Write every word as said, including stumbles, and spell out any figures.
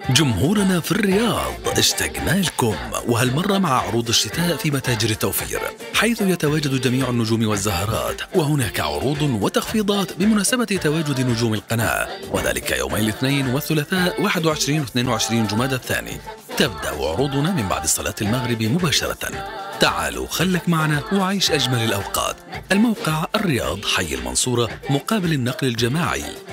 جمهورنا في الرياض اشتقنا لكم، وهالمرة مع عروض الشتاء في متاجر التوفير، حيث يتواجد جميع النجوم والزهرات، وهناك عروض وتخفيضات بمناسبة تواجد نجوم القناة، وذلك يومي الاثنين والثلاثاء واحد وعشرين واثنين وعشرين جمادى الثاني. تبدأ عروضنا من بعد صلاة المغرب مباشرة. تعالوا خلك معنا وعيش أجمل الأوقات. الموقع الرياض، حي المنصورة، مقابل النقل الجماعي.